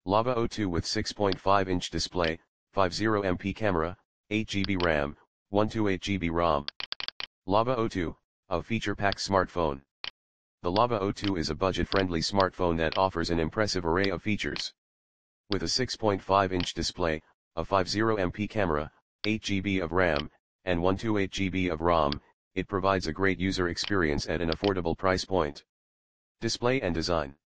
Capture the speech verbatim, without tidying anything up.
Lava O two with six point five inch display, fifty megapixel camera, eight gigabytes RAM, one hundred twenty-eight gigabytes ROM. Lava O two, a feature-packed smartphone. The Lava O two is a budget-friendly smartphone that offers an impressive array of features. With a six point five inch display, a fifty megapixel camera, eight gigabytes of RAM, and one hundred twenty-eight gigabytes of ROM, it provides a great user experience at an affordable price point. Display and design.